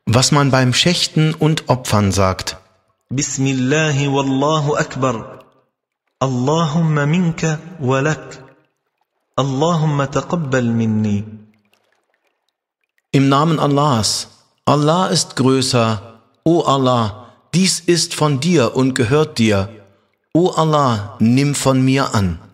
Was man beim Schächten und Opfern sagt. Bismillahi wallahu akbar. Allahumma minka wa lak. Allahumma taqabbal minni. Im Namen Allahs. Allah ist größer. O Allah, dies ist von dir und gehört dir. O Allah, nimm von mir an.